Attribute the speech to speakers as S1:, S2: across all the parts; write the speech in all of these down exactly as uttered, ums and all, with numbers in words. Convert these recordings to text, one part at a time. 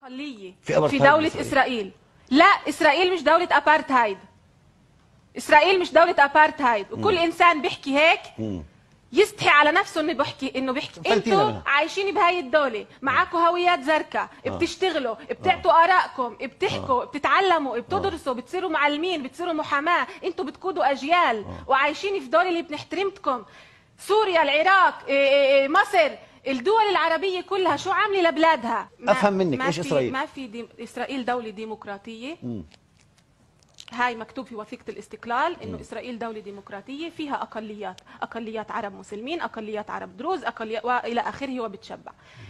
S1: في,
S2: في دولة إسرائيل. إسرائيل لا، إسرائيل مش دولة أبارتهايد. إسرائيل مش دولة أبارتهايد، وكل م. إنسان بيحكي هيك م. يستحي على نفسه انه بيحكي انه بيحكي. انتوا عايشين بهاي الدولة، معاكم هويات زرقاء، بتشتغلوا، بتعطوا آرائكم، بتحكوا، بتتعلموا، بتدرسوا، بتصيروا معلمين، بتصيروا محاماة، انتوا بتقودوا أجيال وعايشين في دولة اللي بنحترمتكم. سوريا، العراق، مصر، الدول العربية كلها شو عاملة لبلادها؟
S1: افهم منك ايش اسرائيل؟
S2: ما في دي... اسرائيل دولة ديمقراطية. م. هاي مكتوب في وثيقة الاستقلال انه م. اسرائيل دولة ديمقراطية فيها اقليات، اقليات عرب مسلمين، اقليات عرب دروز، اقليات والى اخره وبتشبع.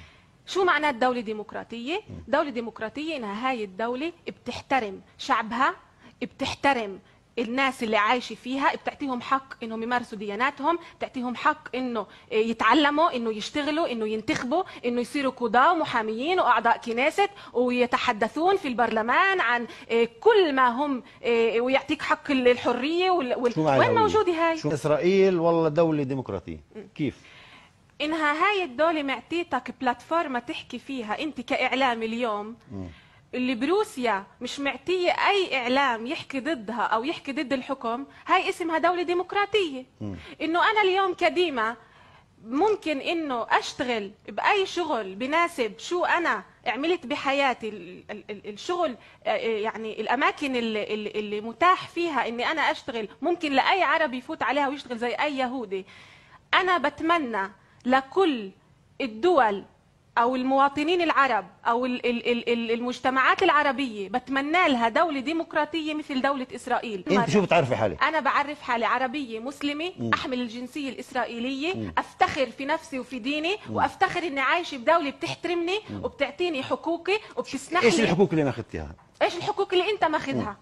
S2: شو معنات دولة ديمقراطية؟ دولة ديمقراطية انها هاي الدولة بتحترم شعبها، بتحترم الناس اللي عايشه فيها، بتعطيهم حق انهم يمارسوا دياناتهم، بتعطيهم حق انه يتعلموا، انه يشتغلوا، انه ينتخبوا، انه يصيروا قضاة ومحاميين واعضاء كنيست ويتحدثون في البرلمان عن كل ما هم، ويعطيك حق الحريه وال... وين موجوده هاي؟
S1: شو اسرائيل والله دوله ديمقراطيه كيف؟
S2: انها هاي الدوله معطيتك بلاتفورما تحكي فيها انت كاعلام اليوم. م. اللي بروسيا مش معطيه اي اعلام يحكي ضدها او يحكي ضد الحكم، هاي اسمها دوله ديمقراطيه. م. انه انا اليوم كديما ممكن انه اشتغل باي شغل بناسب شو انا عملت بحياتي، الشغل يعني الاماكن اللي, اللي متاح فيها اني انا اشتغل، ممكن لاي عربي يفوت عليها ويشتغل زي اي يهودي. انا بتمنى لكل الدول او المواطنين العرب او المجتمعات العربية، بتمنى لها دولة ديمقراطية مثل دولة اسرائيل.
S1: انت شو بتعرفي حالك؟
S2: انا بعرف حالي عربية مسلمة، م. احمل الجنسية الاسرائيلية، م. افتخر في نفسي وفي ديني، م. وافتخر اني عايشة بدولة بتحترمني، م. وبتعطيني حقوقي وبتسمح لي.
S1: ايش الحقوق اللي ماخذتيها؟
S2: ايش الحقوق اللي انت ماخذها؟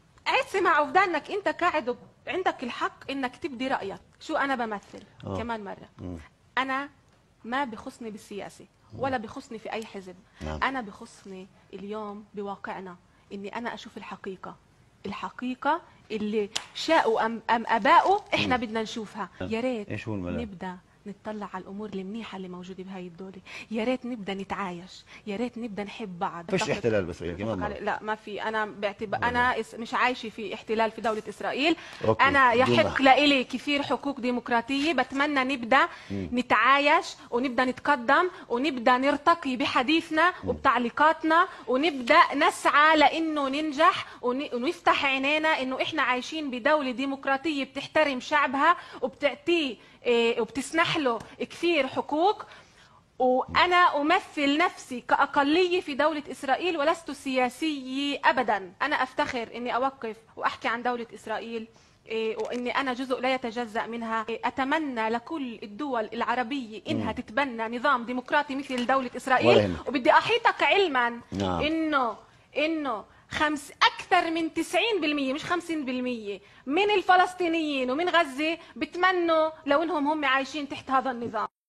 S2: اسمع عفدانك، انت قاعد عندك الحق انك تبدي رأيك. شو انا بمثل؟ أوه. كمان مرة، م. انا ما بخصني بالسياسة ولا بخصني في أي حزب. نعم. أنا بخصني اليوم بواقعنا إني أنا أشوف الحقيقة، الحقيقة اللي شاءوا أم, أم أباؤوا إحنا م. بدنا نشوفها. يا ريت نبدأ نتطلع على الامور المنيحه اللي موجوده بهاي الدوله، يا ريت نبدا نتعايش، يا ريت نبدا نحب بعض.
S1: فيش احتلال باسرائيل كمان؟
S2: لا ما في. انا بعتبر انا مش عايشه في احتلال في دوله اسرائيل. أوكي. انا يحق لإلي كثير حقوق ديمقراطيه، بتمنى نبدا م. نتعايش ونبدا نتقدم ونبدا نرتقي بحديثنا م. وبتعليقاتنا، ونبدا نسعى لانه ننجح ونفتح عينينا انه احنا عايشين بدوله ديمقراطيه بتحترم شعبها وبتعطيه وبتسنح له كثير حقوق. وأنا أمثل نفسي كأقلية في دولة إسرائيل ولست سياسية أبدا. أنا أفتخر أني أوقف وأحكي عن دولة إسرائيل، وأني أنا جزء لا يتجزأ منها. أتمنى لكل الدول العربية إنها تتبنى نظام ديمقراطي مثل دولة إسرائيل. وبدي أحيطك علما نعم. إنه إنه خمس أكثر من تسعين بالمئة مش خمسين بالمئة من الفلسطينيين ومن غزة بتمنوا لو إنهم هم عايشين تحت هذا النظام.